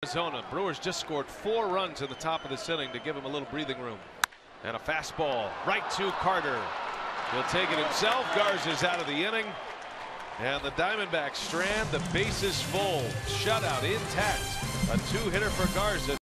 Arizona. Brewers just scored 4 runs in the top of this inning to give him a little breathing room. And a fastball right to Carter. He'll take it himself. Garza's out of the inning. And the Diamondbacks strand. The bases full. Shutout intact. A 2-hitter for Garza.